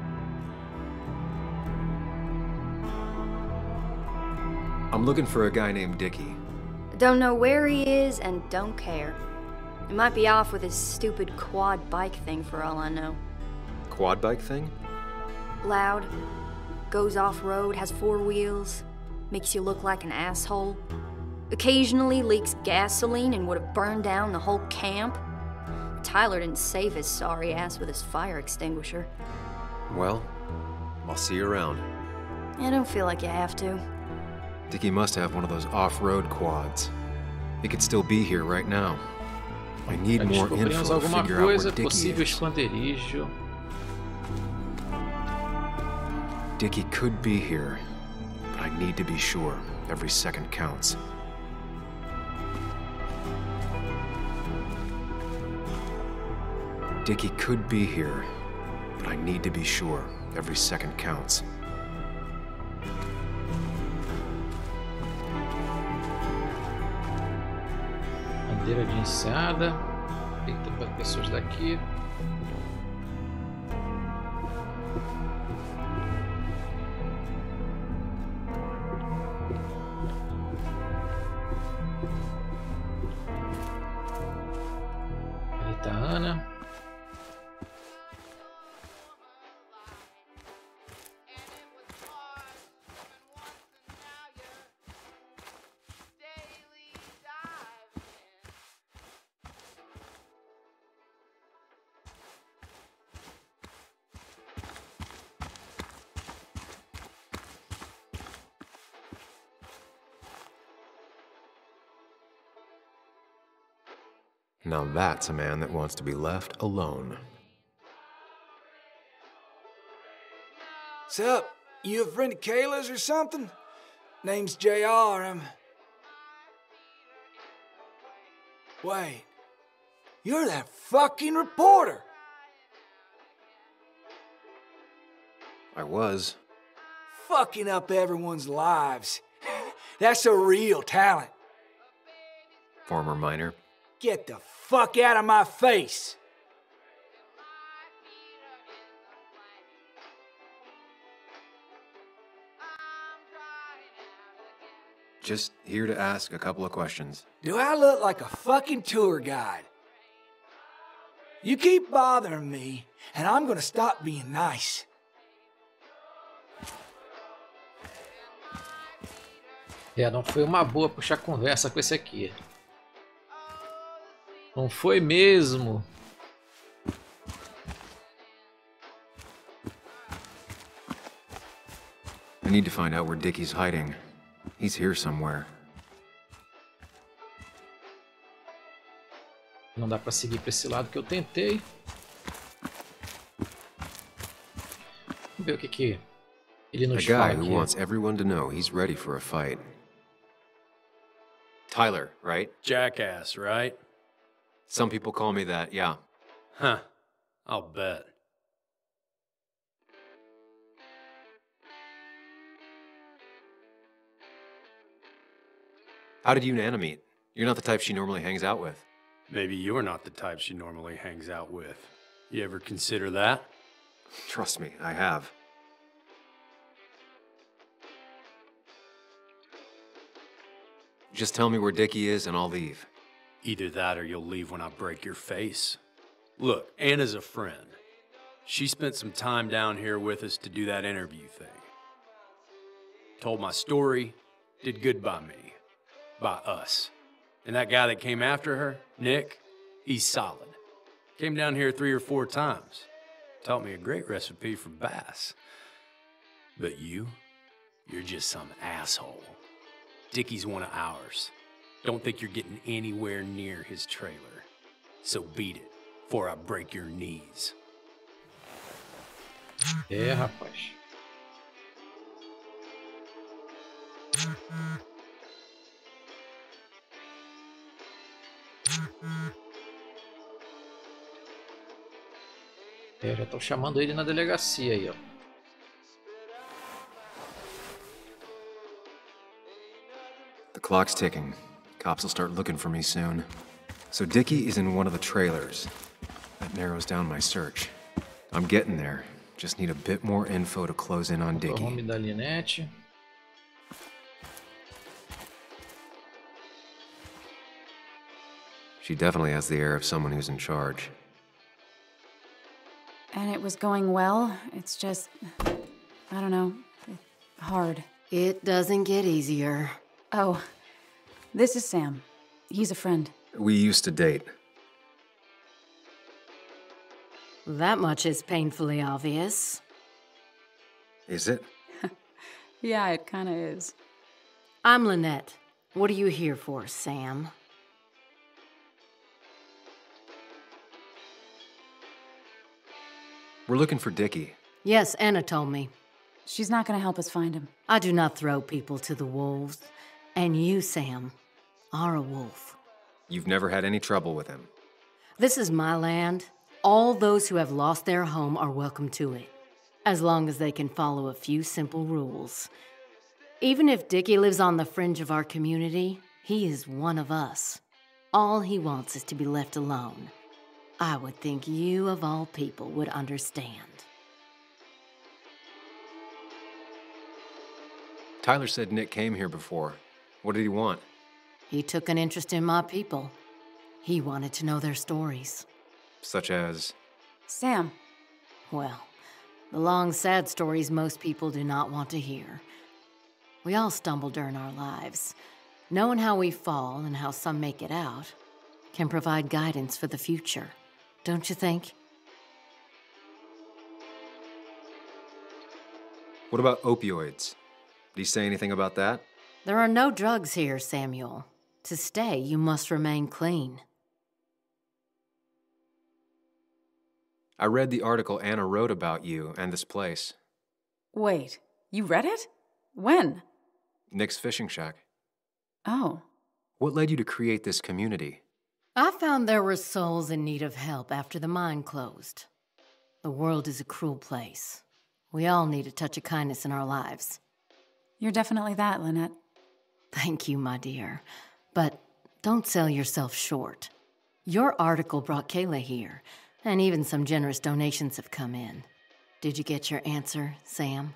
I'm looking for a guy named Dickie. Don't know where he is and don't care. He might be off with his stupid quad bike thing for all I know. Quad bike thing? Loud, goes off-road, has four wheels, makes you look like an asshole. Occasionally leaks gasoline and would have burned down the whole camp. Tyler didn't save his sorry ass with his fire extinguisher. Well, I'll see you around. I don't feel like you have to. Dickie must have one of those off-road quads. He could still be here right now. I need Já more descobrimos info to alguma figure out coisa, where Dickie possível is. esconderijo. Dickie could be here, but I need to be sure. Every second counts. Dickie could be here, but I need to be sure. Every second counts. Bandeira de enseada. Eita, para pessoas daqui. Eita, Ana. Now that's a man that wants to be left alone. Sup? You a friend of Kayla's or something? Name's J R. I'm... Wait. You're that fucking reporter! I was. Fucking up everyone's lives. That's a real talent. Former miner. Get the fuck out of my face! Just here to ask a couple of questions. Do I look like a fucking tour guide? You keep bothering me, and I'm gonna stop being nice. É, não foi uma boa puxar conversa com esse aqui. Não foi mesmo. I need to find out where Dickie's hiding. He's here somewhere. Não dá pra seguir pra esse lado que eu tentei. Vamos ver o que que ele A nos guy fala who aqui. wants everyone to know he's ready for a fight. Tyler, right? Jackass, right? Some people call me that, yeah. Huh. I'll bet. How did you and Anna meet? You're not the type she normally hangs out with. Maybe you're not the type she normally hangs out with. You ever consider that? Trust me, I have. Just tell me where Dickie is and I'll leave. Either that or you'll leave when I break your face. Look, Anna's a friend. She spent some time down here with us to do that interview thing. Told my story, did good by me. By us. And that guy that came after her, Nick, he's solid. Came down here three or four times. Taught me a great recipe for bass. But you, you're just some asshole. Dickie's one of ours. Don't think you're getting anywhere near his trailer. So beat it, before I break your knees. É, rapaz. É, já estão chamando ele na delegacia aí, ó. The clock's ticking. Cops will start looking for me soon. So Dickie is in one of the trailers. That narrows down my search. I'm getting there. Just need a bit more info to close in on O Dickie. home da Lynette. She definitely has the air of someone who's in charge. And it was going well. It's just, I don't know, hard. It doesn't get easier. Oh, this is Sam. He's a friend. We used to date. That much is painfully obvious. Is it? Yeah, it kinda is. I'm Lynette. What are you here for, Sam? We're looking for Dickie. Yes, Anna told me. She's not gonna help us find him. I do not throw people to the wolves. And you, Sam, are a wolf. You've never had any trouble with him. This is my land. All those who have lost their home are welcome to it, as long as they can follow a few simple rules. Even if Dickie lives on the fringe of our community, he is one of us. All he wants is to be left alone. I would think you, of all people, would understand. Tyler said Nick came here before. What did he want? He took an interest in my people. He wanted to know their stories. Such as? Sam. Well, the long, sad stories most people do not want to hear. We all stumble during our lives. Knowing how we fall and how some make it out can provide guidance for the future, don't you think? What about opioids? Did he say anything about that? There are no drugs here, Samuel. To stay, you must remain clean. I read the article Anna wrote about you and this place. Wait, you read it? When? Nick's fishing shack. Oh. What led you to create this community? I found there were souls in need of help after the mine closed. The world is a cruel place. We all need a touch of kindness in our lives. You're definitely that, Lynette. Thank you, my dear. But don't sell yourself short. Your article brought Kayla here, and even some generous donations have come in. Did you get your answer, Sam?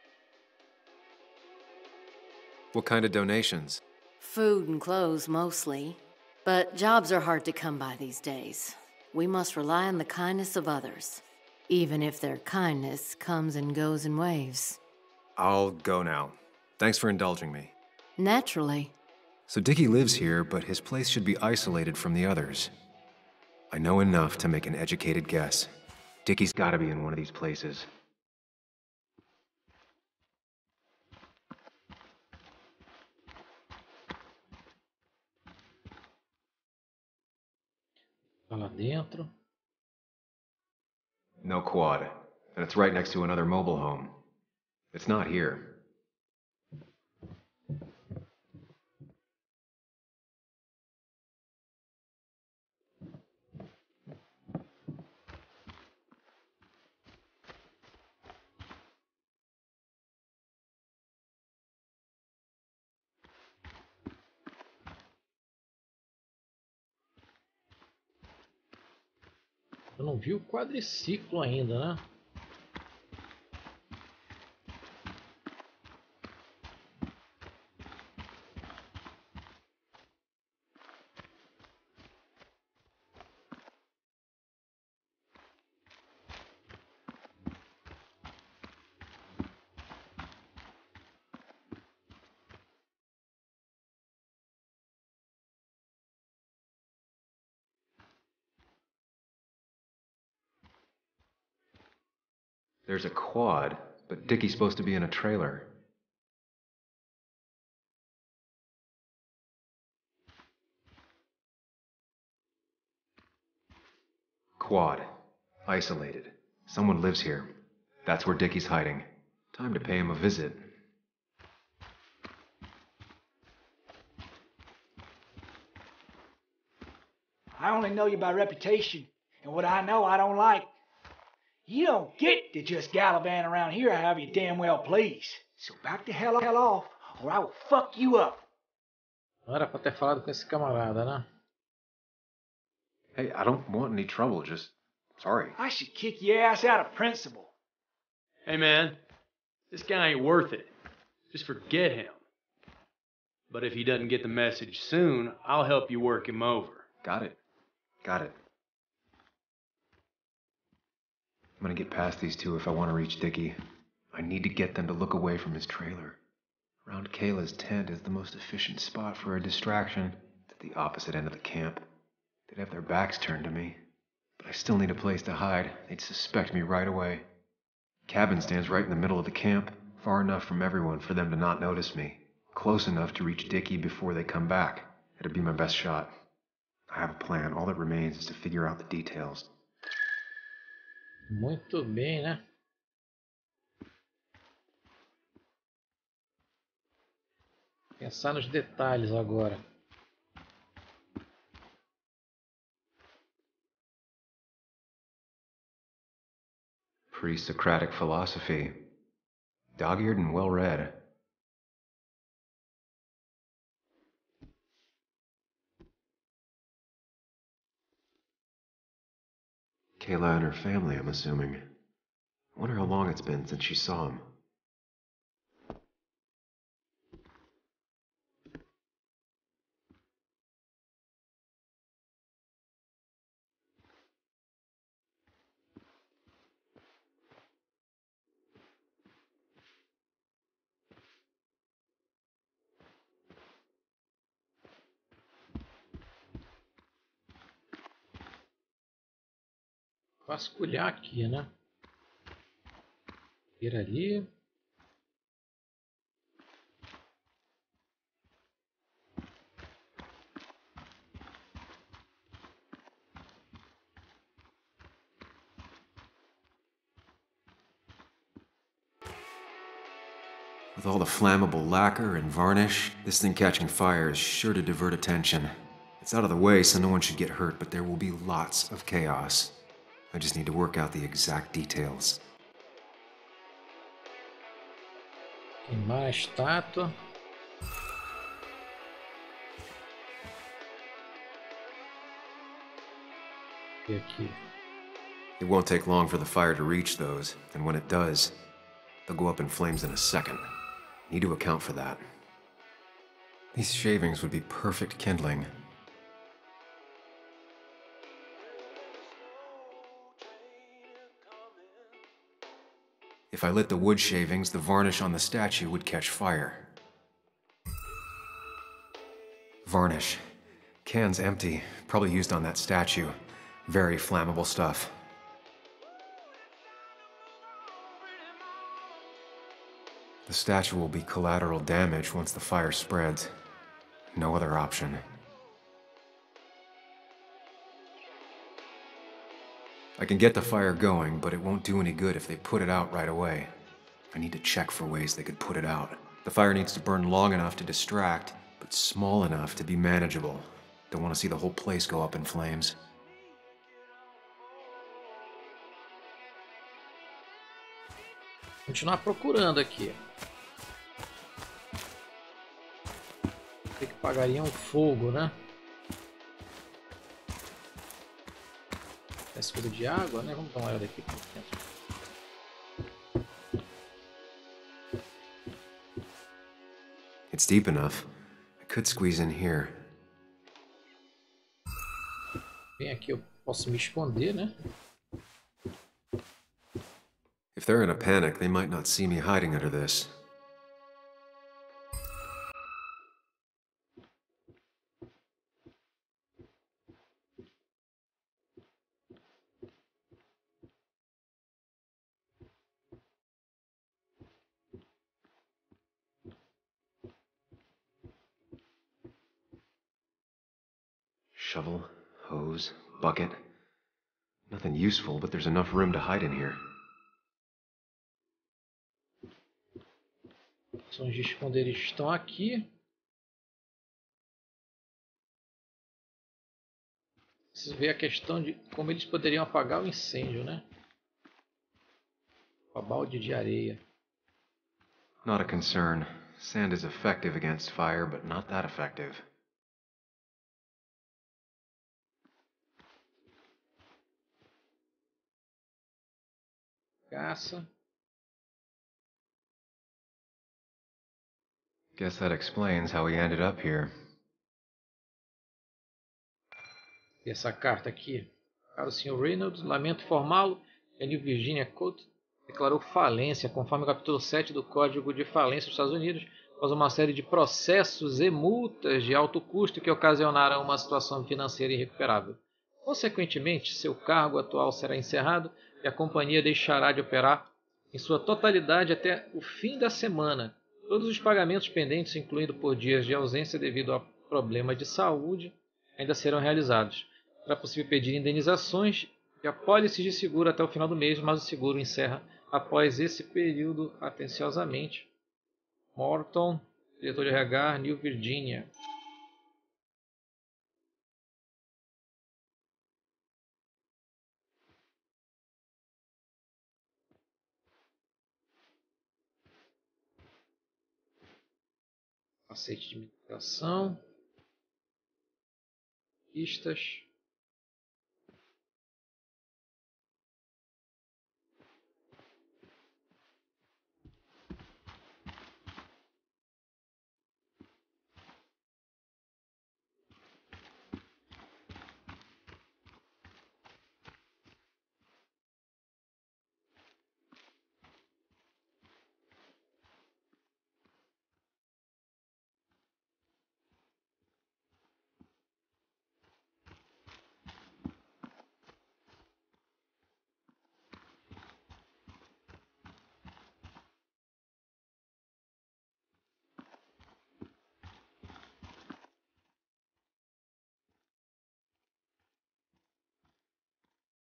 What kind of donations? Food and clothes, mostly. But jobs are hard to come by these days. We must rely on the kindness of others, even if their kindness comes and goes in waves. I'll go now. Thanks for indulging me. Naturally. So Dickie lives here, but his place should be isolated from the others. I know enough to make an educated guess. Dickie's gotta be in one of these places. Tá lá dentro. No quad. And it's right next to another mobile home. It's not here. Eu não vi o quadriciclo ainda, né? There's a quad, but Dickie's supposed to be in a trailer. Quad. Isolated. Someone lives here. That's where Dickie's hiding. Time to pay him a visit. I only know you by reputation, and what I know I don't like. You don't get to just gallivant around here however you damn well please. So back the hell, hell off, or I will fuck you up. Não era pra ter falado com esse camarada, né? Hey, I don't want any trouble, just... sorry. I should kick your ass out of principle. Hey man, this guy ain't worth it. Just forget him. But if he doesn't get the message soon, I'll help you work him over. Got it. Got it. I'm gonna get past these two if I want to reach Dickie. I need to get them to look away from his trailer. Around Kayla's tent is the most efficient spot for a distraction. It's at the opposite end of the camp. They'd have their backs turned to me. But I still need a place to hide. They'd suspect me right away. Cabin stands right in the middle of the camp, far enough from everyone for them to not notice me. Close enough to reach Dickie before they come back. It'd be my best shot. I have a plan. All that remains is to figure out the details. Muito bem, né? Pensar nos detalhes agora. Pre-Socratic philosophy. Dog-eared and well-read. Kayla and her family, I'm assuming. I wonder how long it's been since she saw him. Vasculhar aqui, né? Ir ali. With all the flammable lacquer and varnish, this thing catching fire is sure to divert attention. It's out of the way, so no one should get hurt, but there will be lots of chaos. I just need to work out the exact details. Queimar a estátua. E aqui. It won't take long for the fire to reach those, and when it does, they'll go up in flames in a second. Need to account for that. These shavings would be perfect kindling. If I lit the wood shavings, the varnish on the statue would catch fire. Varnish. Can's empty. Probably used on that statue. Very flammable stuff. The statue will be collateral damage once the fire spreads. No other option. I can get the fire going, but it won't do any good if they put it out right away. I need to check for ways they could put it out. The fire needs to burn long enough to distract, but small enough to be manageable. Don't want to see the whole place go up in flames. Continuar procurando aqui. O que pagaria um fogo, né? Essa coisa de água, né? Vamos dar uma olhada aqui por dentro. It's deep enough. I could squeeze in here. Bem, aqui eu posso me esconder, né? If they're in a panic, they might not see me hiding under this. Shovel, hose, bucket. Nothing useful, but there's enough room to hide in here. Opções de esconderijo estão aqui. Preciso ver a questão de como eles poderiam apagar o incêndio, né? Com a balde de areia. Not a concern. Sand is effective against fire, but not that effective. Caça. Guess that explains how we ended up here. E essa carta aqui. Caro senhor Reynolds, lamento informá-lo que a New Virginia Code declarou falência, conforme o capítulo sete do Código de Falência dos Estados Unidos, após uma série de processos e multas de alto custo que ocasionaram uma situação financeira irrecuperável. Consequentemente, seu cargo atual será encerrado e a companhia deixará de operar em sua totalidade até o fim da semana. Todos os pagamentos pendentes, incluindo por dias de ausência devido a problema de saúde, ainda serão realizados. Será possível pedir indenizações e apólices de seguro até o final do mês, mas o seguro encerra após esse período atenciosamente. Morton, diretor de R H, New Virginia. Aceite de meditação. Pistas.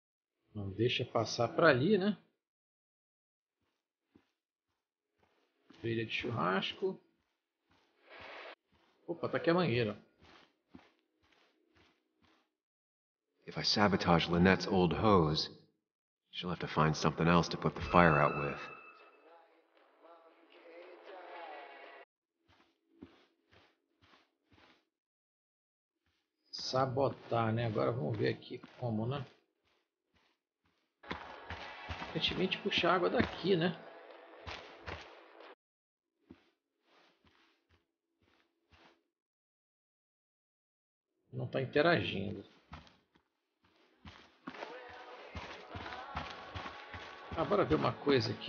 Não deixa passar para ali, né? Trilha de churrasco. Opa, tá aqui a mangueira. If I sabotage Lynette's old hose, she'll have to find something else to put the fire out with. Sabotar, né? Agora vamos ver aqui como, né? Aparentemente puxar água daqui, né? Não está interagindo. Ah, bora ver uma coisa aqui.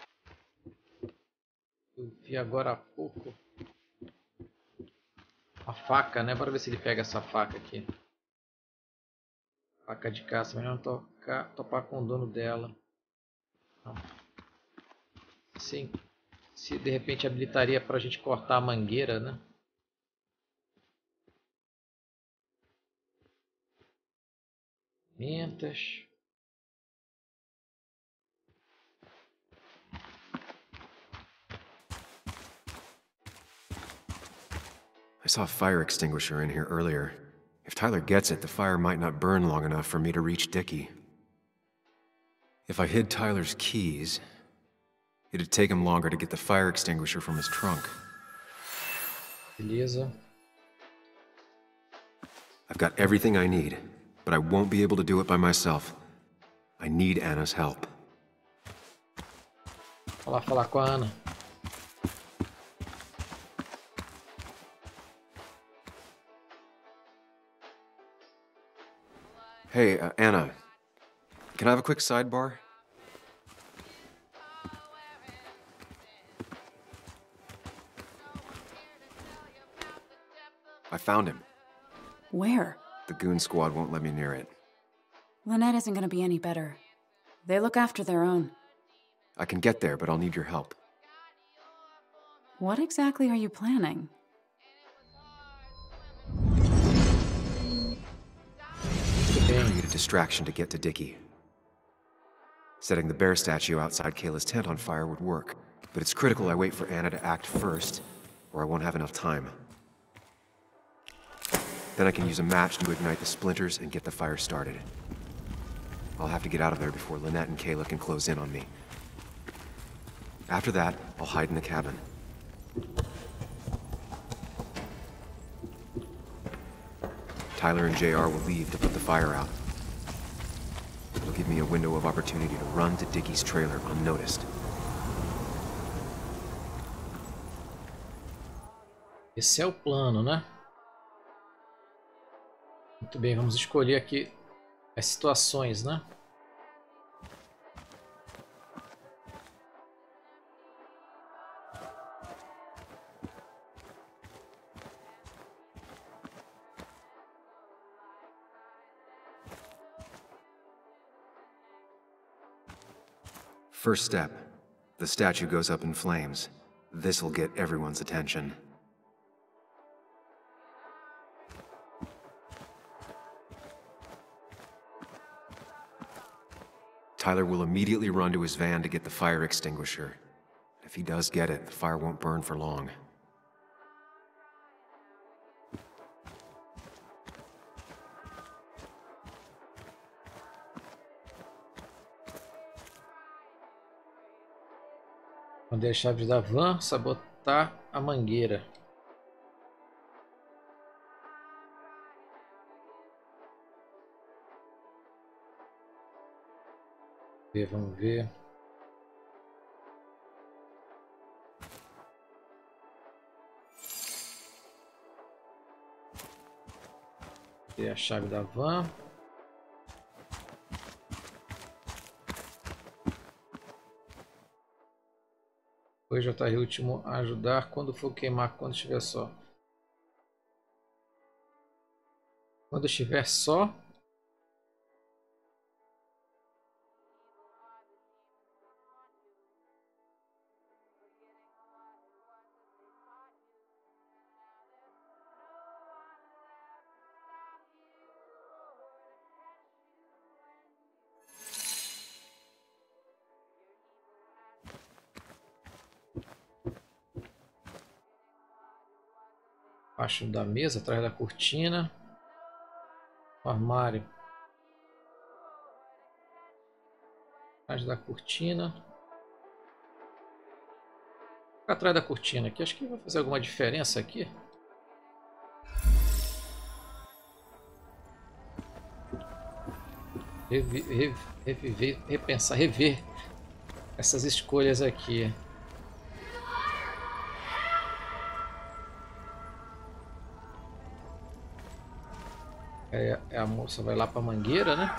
Eu vi agora há pouco a faca, né? Bora ver se ele pega essa faca aqui. Faca de caça, mas não tocar, topar com o dono dela. Não. Sim. Se de repente habilitaria para a gente cortar a mangueira, né? Mentas. I saw a fire extinguisher in here earlier. If Tyler gets it, the fire might not burn long enough for me to reach Dickie. If I hid Tyler's keys, it'd take him longer to get the fire extinguisher from his trunk. Beleza. I've got everything I need, but I won't be able to do it by myself. I need Anna's help. Vou lá falar com a Ana. Hey, uh, Anna. Can I have a quick sidebar? I found him. Where? The goon squad won't let me near it. Lynette isn't gonna be any better. They look after their own. I can get there, but I'll need your help. What exactly are you planning? I need a distraction to get to Dickie. Setting the bear statue outside Kayla's tent on fire would work, but it's critical I wait for Anna to act first, or I won't have enough time. Then I can use a match to ignite the splinters and get the fire started. I'll have to get out of there before Lynette and Kayla can close in on me. After that, I'll hide in the cabin. Tyler and J R will leave to put the fire out. It'll give me a window of opportunity to run to Dickie's trailer unnoticed. Esse é o plano, né? Muito bem, vamos escolher aqui as situações, né? First step. The statue goes up in flames. This'll get everyone's attention. Tyler will immediately run to his van to get the fire extinguisher. If he does get it, the fire won't burn for long. Esconder as chaves da van, sabotar a mangueira. Vamos ver. Ter a chave da van. Depois J R último a ajudar quando for queimar, quando estiver só. Quando estiver só. Embaixo da mesa, atrás da cortina. O armário. Atrás da cortina. Atrás da cortina aqui. Acho que vai fazer alguma diferença aqui. Reviver, reviver, repensar, rever essas escolhas aqui. É, a moça vai lá para a mangueira, né?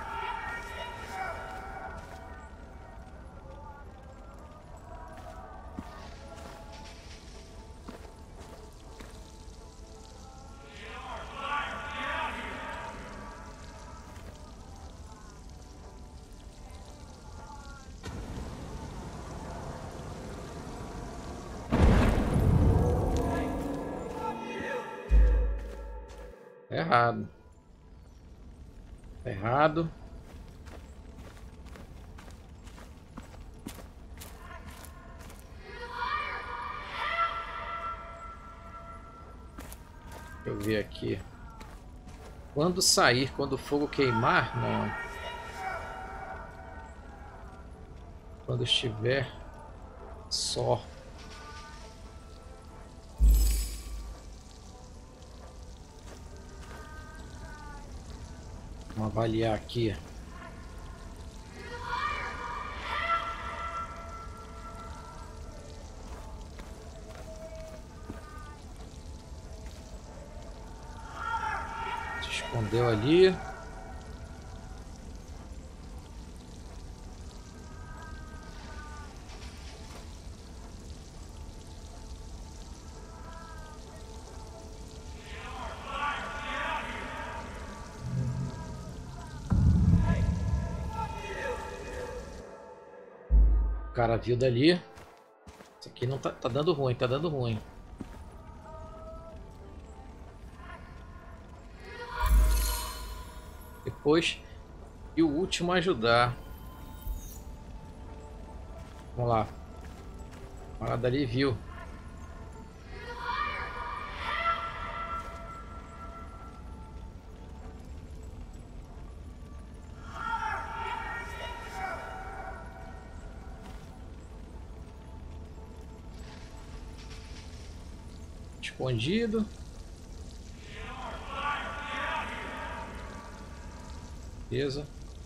Errado. Errado. Deixa eu ver aqui. Quando sair, quando o fogo queimar, não. Quando estiver só. Vamos avaliar aqui. Se escondeu ali. O cara viu dali. Isso aqui não tá, tá dando ruim, tá dando ruim. Depois, e o último ajudar. Vamos lá. O cara dali viu. Escondido. Beleza.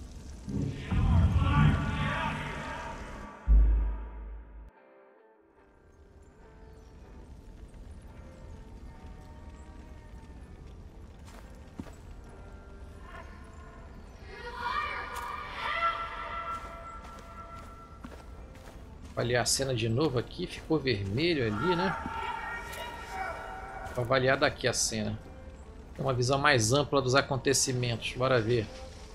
Avaliar a cena de novo aqui. Ficou vermelho ali, né? Vou avaliar daqui a cena. Tem uma visão mais ampla dos acontecimentos. Bora ver.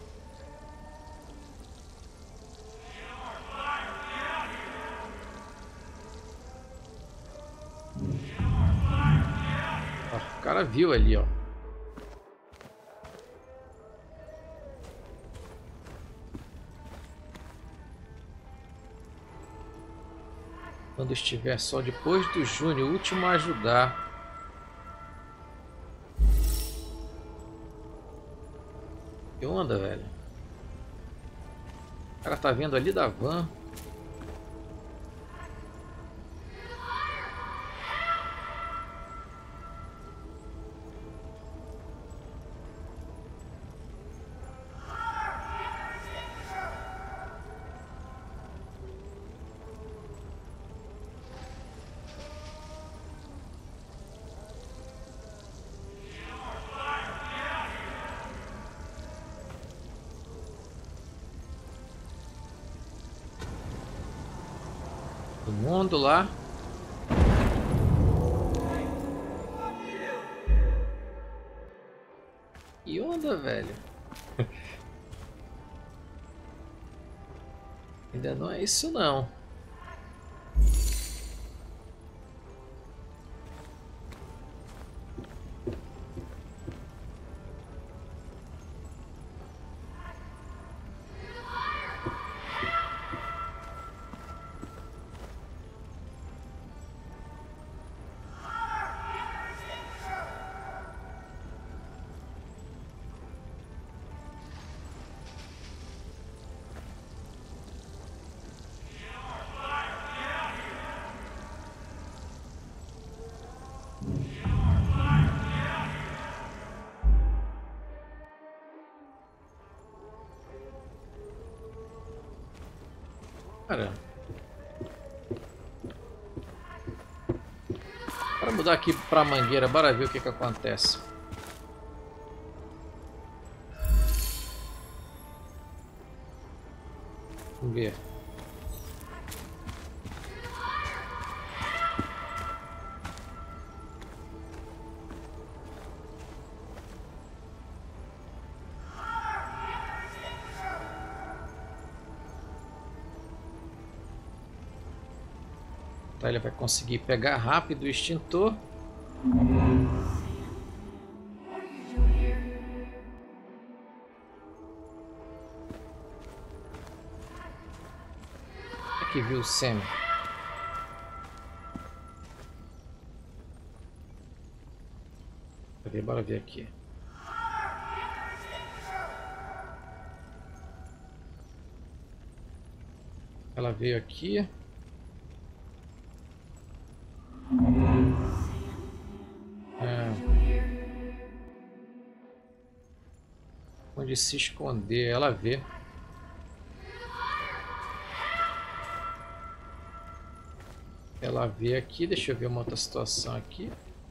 Ó, o cara viu ali, ó. Quando estiver só depois do Júnior, o último a ajudar. Que onda, velho? O cara tá vendo ali da van. Todo mundo lá. Que onda, velho? Ainda não é isso não. Cara. Para mudar aqui para a mangueira, bora ver o que que acontece. Vamos ver. Tá, ele vai conseguir pegar rápido o extintor. Aqui viu o Sam. Cadê? Bora ver aqui. Ela veio aqui. É. Onde se esconder, ela vê. Ela vê aqui, deixa eu ver uma outra situação aqui.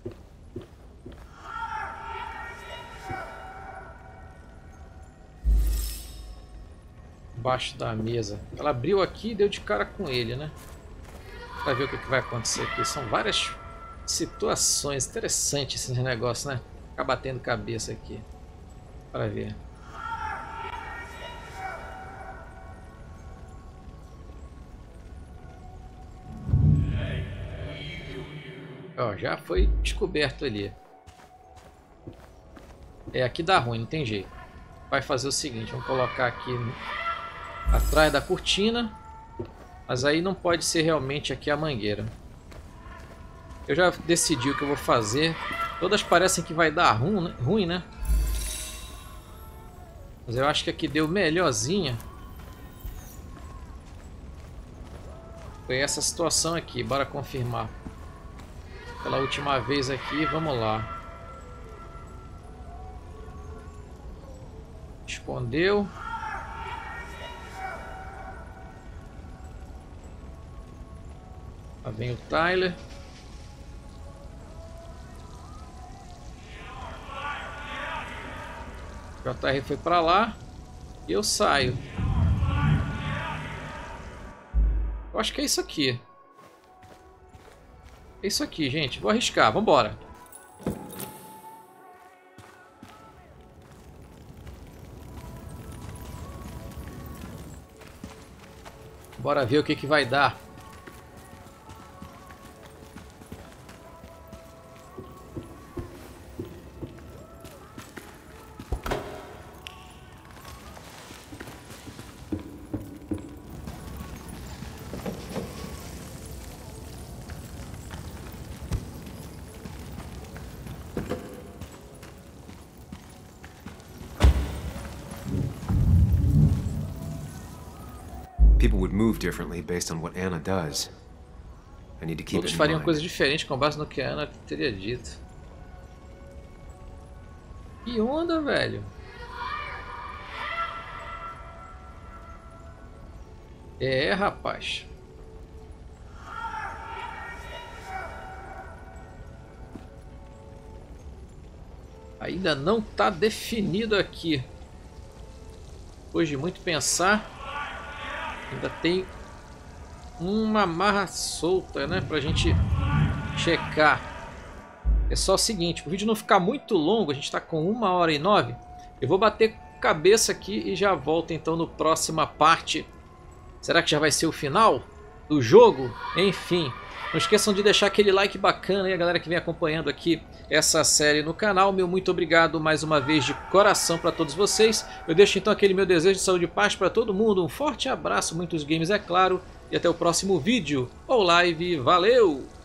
Embaixo da mesa. Ela abriu aqui e deu de cara com ele, né? Pra ver o que, que vai acontecer aqui. São várias situações interessantes esse negócio, né? Ficar batendo cabeça aqui. Para ver. Ó, já foi descoberto ali. É, aqui dá ruim, não tem jeito. Vai fazer o seguinte, vamos colocar aqui atrás da cortina. Mas aí não pode ser realmente aqui a mangueira. Eu já decidi o que eu vou fazer. Todas parecem que vai dar ruim, ruim, né? Mas eu acho que aqui deu melhorzinha. Foi essa situação aqui, bora confirmar. Pela última vez aqui, vamos lá. Escondeu. Lá vem o Tyler. O J R foi pra lá. E eu saio. Eu acho que é isso aqui. É isso aqui, gente. Vou arriscar. Vambora. Bora ver o que que vai dar. People would move differently based on what Anna does. I need to keep Todos it in fariam mind. coisas diferentes com base no que a Anna teria dito. Que onda, velho. É, rapaz. Ainda não está definido aqui. Depois de muito pensar, ainda tem uma amarra solta, né, pra gente checar. É só o seguinte, o vídeo não ficar muito longo, a gente tá com uma hora e nove. Eu vou bater cabeça aqui e já volto então no próxima parte. Será que já vai ser o final do jogo? Enfim, não esqueçam de deixar aquele like bacana aí, a galera que vem acompanhando aqui essa série no canal. Meu muito obrigado mais uma vez de coração para todos vocês. Eu deixo então aquele meu desejo de saúde e paz para todo mundo. Um forte abraço, muitos games é claro. E até o próximo vídeo ou live. Valeu!